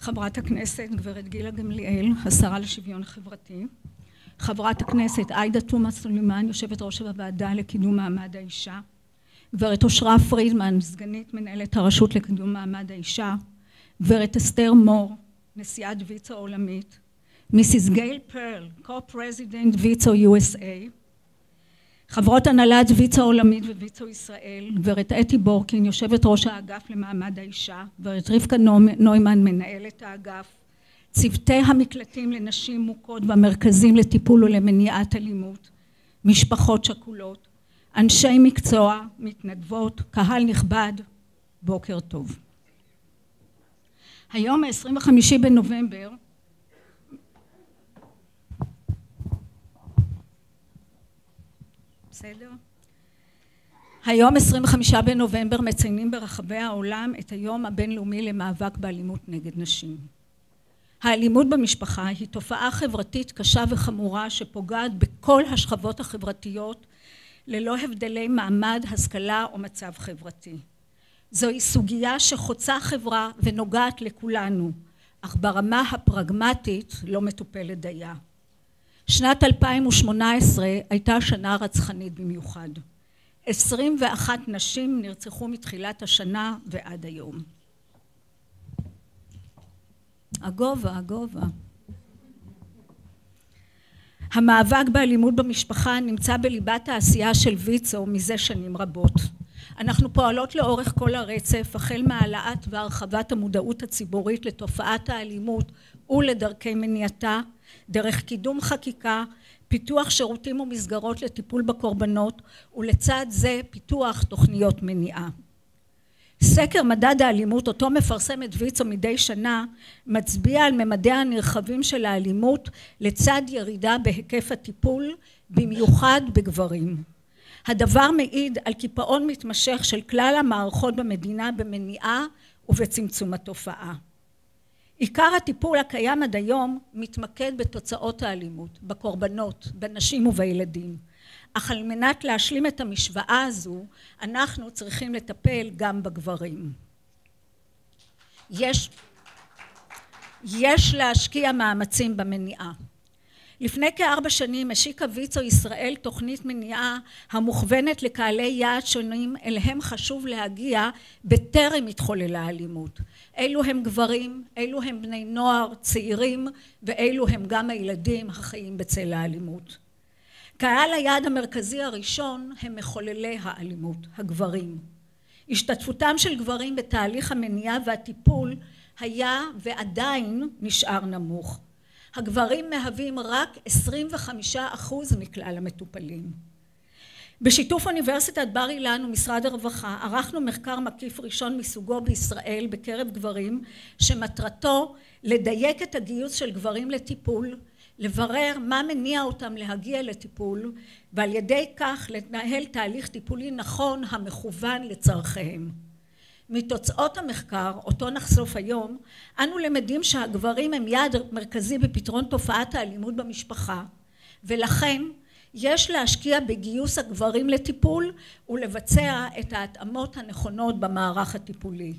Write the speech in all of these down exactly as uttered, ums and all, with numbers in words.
חברת הכנסת גברת גילה גמליאל, השרה לשוויון חברתי, חברת הכנסת עאידה תומא סלימאן, יושבת ראש הוועדה לקידום מעמד האישה, גברת אושרה פרידמן, סגנית מנהלת הרשות לקידום מעמד האישה, גברת אסתר מור, נשיאת ויצו העולמית, מיסיס גייל פרל, co-president ויצו יו אס איי, חברות הנהלת ויצו העולמית וויצו ישראל, גברת אתי בורקין, יושבת ראש האגף למעמד האישה, גברת רבקה נוימן, מנהלת האגף, צוותי המקלטים לנשים מוכות והמרכזים לטיפול ולמניעת אלימות, משפחות שכולות, אנשי מקצוע, מתנדבות, קהל נכבד, בוקר טוב. היום ה-עשרים וחמישה בנובמבר, בסדר? היום עשרים וחמישה בנובמבר מציינים ברחבי העולם את היום הבינלאומי למאבק באלימות נגד נשים. האלימות במשפחה היא תופעה חברתית קשה וחמורה שפוגעת בכל השכבות החברתיות ללא הבדלי מעמד, השכלה או מצב חברתי. זוהי סוגיה שחוצה חברה ונוגעת לכולנו, אך ברמה הפרגמטית לא מטופלת דייה. שנת אלפיים ושמונה עשרה הייתה שנה רצחנית במיוחד. עשרים ואחת נשים נרצחו מתחילת השנה ועד היום. הגובה, הגובה. המאבק באלימות במשפחה נמצא בליבת העשייה של ויצו מזה שנים רבות. אנחנו פועלות לאורך כל הרצף, החל מהעלאת והרחבת המודעות הציבורית לתופעת האלימות ולדרכי מניעתה, דרך קידום חקיקה, פיתוח שירותים ומסגרות לטיפול בקורבנות, ולצד זה פיתוח תוכניות מניעה. סקר מדד האלימות, אותו מפרסמת ויצו מדי שנה, מצביע על ממדיה הנרחבים של האלימות לצד ירידה בהיקף הטיפול, במיוחד בגברים. הדבר מעיד על קיפאון מתמשך של כלל המערכות במדינה במניעה ובצמצום התופעה. עיקר הטיפול הקיים עד היום מתמקד בתוצאות האלימות, בקורבנות, בנשים ובילדים. אך על מנת להשלים את המשוואה הזו, אנחנו צריכים לטפל גם בגברים. יש, יש להשקיע מאמצים במניעה. לפני כארבע שנים השיקה ויצו ישראל תוכנית מניעה המוכוונת לקהלי יעד שונים אליהם חשוב להגיע בטרם התחוללה האלימות. אלו הם גברים, אלו הם בני נוער, צעירים, ואלו הם גם הילדים החיים בצל האלימות. קהל היעד המרכזי הראשון הם מחוללי האלימות, הגברים. השתתפותם של גברים בתהליך המניעה והטיפול היה ועדיין נשאר נמוך. הגברים מהווים רק עשרים וחמישה אחוז מכלל המטופלים. בשיתוף אוניברסיטת בר אילן ומשרד הרווחה ערכנו מחקר מקיף ראשון מסוגו בישראל בקרב גברים שמטרתו לדייק את הגיוס של גברים לטיפול, לברר מה מניע אותם להגיע לטיפול ועל ידי כך לנהל תהליך טיפולי נכון המכוון לצרכיהם. מתוצאות המחקר, אותו נחשוף היום, אנו למדים שהגברים הם יעד מרכזי בפתרון תופעת האלימות במשפחה, ולכן יש להשקיע בגיוס הגברים לטיפול ולבצע את ההתאמות הנכונות במערך הטיפולי.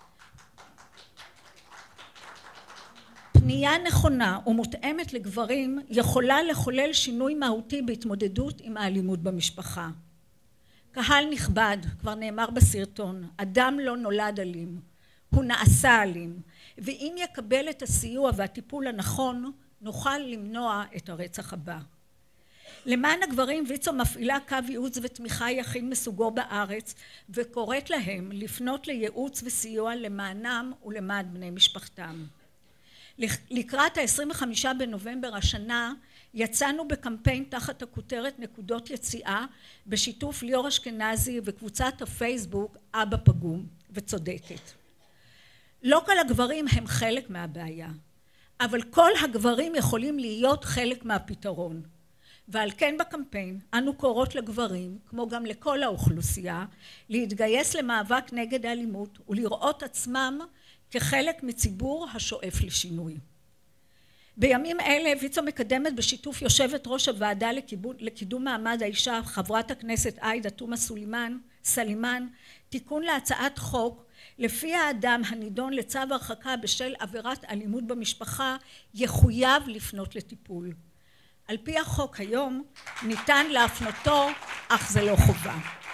פנייה נכונה ומותאמת לגברים יכולה לחולל שינוי מהותי בהתמודדות עם האלימות במשפחה. קהל נכבד, כבר נאמר בסרטון, אדם לא נולד אלים, הוא נעשה אלים, ואם יקבל את הסיוע והטיפול הנכון, נוכל למנוע את הרצח הבא. למען הגברים ויצו מפעילה קו ייעוץ ותמיכה יחיד מסוגו בארץ, וקוראת להם לפנות לייעוץ וסיוע למענם ולמען בני משפחתם. לקראת ה-עשרים וחמישה בנובמבר השנה, יצאנו בקמפיין תחת הכותרת נקודות יציאה בשיתוף ליאור אשכנזי וקבוצת הפייסבוק אבא פגום וצודקת. לא כל הגברים הם חלק מהבעיה, אבל כל הגברים יכולים להיות חלק מהפתרון. ועל כן בקמפיין אנו קוראות לגברים, כמו גם לכל האוכלוסייה, להתגייס למאבק נגד האלימות ולראות עצמם כחלק מציבור השואף לשינוי. בימים אלה ויצו מקדמת בשיתוף יושבת ראש הוועדה לקידום מעמד האישה חברת הכנסת עאידה תומא סלימאן, סלימאן, תיקון להצעת חוק לפי האדם הנידון לצו הרחקה בשל עבירת אלימות במשפחה יחויב לפנות לטיפול. על פי החוק היום ניתן להפנותו, אך זה לא חובה.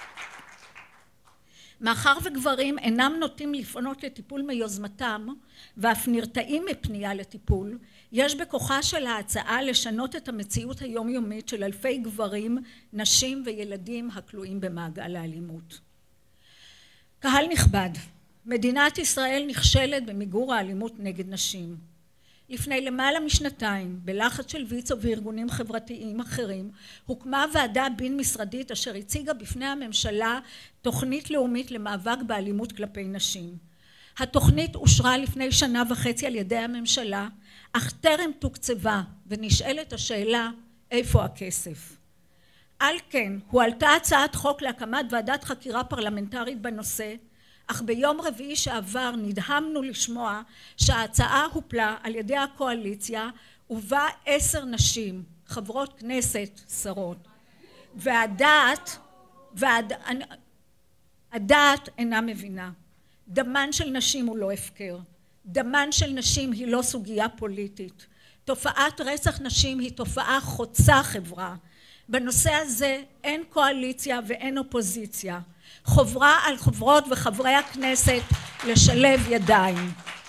מאחר וגברים אינם נוטים לפנות לטיפול מיוזמתם ואף נרתעים מפנייה לטיפול, יש בכוחה של ההצעה לשנות את המציאות היומיומית של אלפי גברים, נשים וילדים הכלואים במעגל האלימות. קהל נכבד, מדינת ישראל נכשלת במיגור האלימות נגד נשים. לפני למעלה משנתיים, בלחץ של ויצו וארגונים חברתיים אחרים, הוקמה ועדה בין משרדית אשר הציגה בפני הממשלה תוכנית לאומית למאבק באלימות כלפי נשים. התוכנית אושרה לפני שנה וחצי על ידי הממשלה, אך טרם תוקצבה, ונשאלת השאלה איפה הכסף. על כן, הועלתה הצעת חוק להקמת ועדת חקירה פרלמנטרית בנושא, אך ביום רביעי שעבר נדהמנו לשמוע שההצעה הופלה על ידי הקואליציה ובה עשר נשים, חברות כנסת, שרות. והדעת, והד... הדעת אינה מבינה. דמן של נשים הוא לא הפקר. דמן של נשים היא לא סוגיה פוליטית. תופעת רצח נשים היא תופעה חוצה חברה. בנושא הזה אין קואליציה ואין אופוזיציה. חוברה על חברות וחברי הכנסת לשלב ידיים.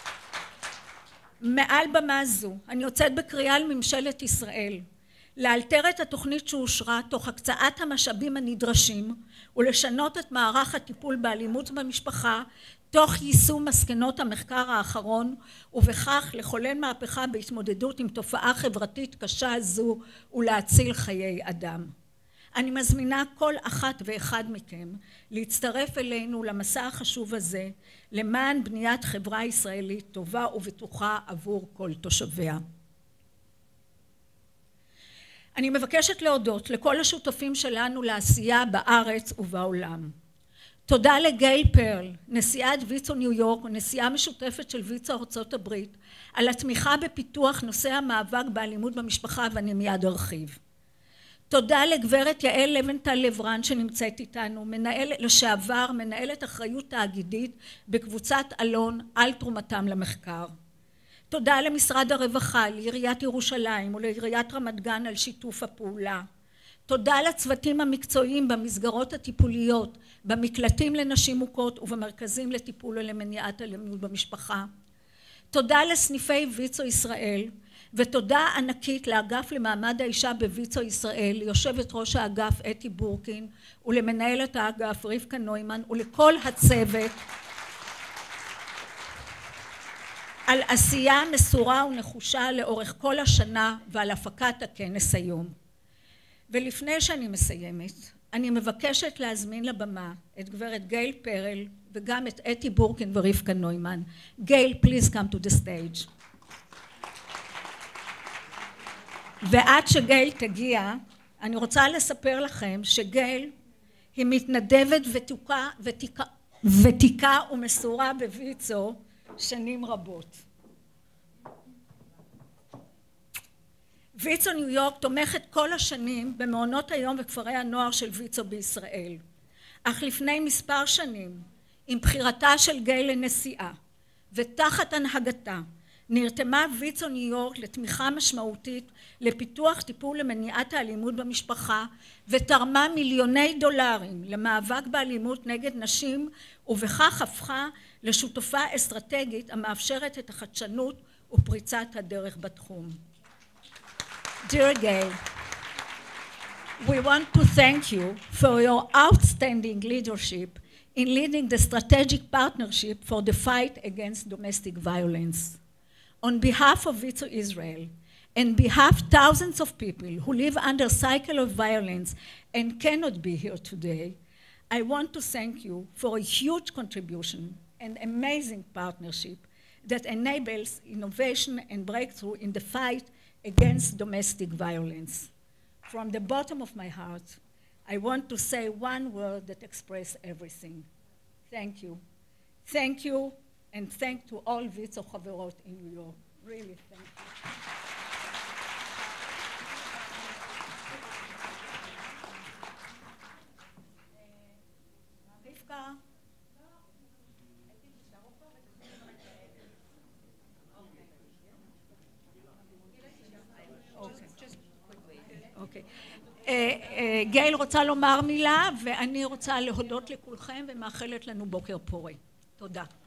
מעל במה זו אני יוצאת בקריאה לממשלת ישראל לאלתר את התוכנית שאושרה תוך הקצאת המשאבים הנדרשים ולשנות את מערך הטיפול באלימות במשפחה תוך יישום מסקנות המחקר האחרון ובכך לחולל מהפכה בהתמודדות עם תופעה חברתית קשה זו ולהציל חיי אדם. אני מזמינה כל אחת ואחד מכם להצטרף אלינו למסע החשוב הזה למען בניית חברה ישראלית טובה ובטוחה עבור כל תושביה. אני מבקשת להודות לכל השותפים שלנו לעשייה בארץ ובעולם. תודה לגייל פרל, נשיאת ויצו ניו יורק ונשיאה משותפת של ויצו ארצות הברית, על התמיכה בפיתוח נושא המאבק באלימות במשפחה ואני מיד ארחיב. תודה לגברת יעל לבנטל לברן שנמצאת איתנו, מנהל לשעבר, מנהלת אחריות תאגידית בקבוצת אלון על תרומתם למחקר. תודה למשרד הרווחה, לעיריית ירושלים ולעיריית רמת גן על שיתוף הפעולה. תודה לצוותים המקצועיים במסגרות הטיפוליות, במקלטים לנשים מוכות ובמרכזים לטיפול ולמניעת אלימות במשפחה. תודה לסניפי ויצו ישראל, ותודה ענקית לאגף למעמד האישה בויצו ישראל, ליושבת ראש האגף אתי בורקין ולמנהלת האגף רבקה נוימן ולכל הצוות על עשייה מסורה ונחושה לאורך כל השנה ועל הפקת הכנס היום. ולפני שאני מסיימת, אני מבקשת להזמין לבמה את גברת גייל פרל וגם את אתי בורקין ורבקה נוימן. גייל, please come to the stage. ועד שגייל תגיע, אני רוצה לספר לכם שגייל היא מתנדבת ותיקה, ותיקה, ותיקה ומסורה בויצו שנים רבות. ויצו ניו יורק תומכת כל השנים במעונות היום וכפרי הנוער של ויצו בישראל. אך לפני מספר שנים, עם בחירתה של גייל לנשיאה ותחת הנהגתה, נרתמה ויצו ניו יורק לתמיכה משמעותית לפיתוח טיפול למניעת האלימות במשפחה ותרמה מיליוני דולרים למאבק באלימות נגד נשים ובכך הפכה לשותפה אסטרטגית המאפשרת את החדשנות ופריצת הדרך בתחום. Dear Gail, we want to thank you for your outstanding leadership in leading the strategic partnership for the fight against domestic violence. On behalf of Vizo Israel and behalf of thousands of people who live under cycle of violence and cannot be here today, I want to thank you for a huge contribution and amazing partnership that enables innovation and breakthrough in the fight against domestic violence. From the bottom of my heart, I want to say one word that expresses everything. Thank you. Thank you, and thank to all Vizo Chaverot in New York. Really, thank you. רבקה, גייל רוצה לומר מילה, ואני רוצה להודות לכולכם ומאחלת לנו בוקר פורה. תודה.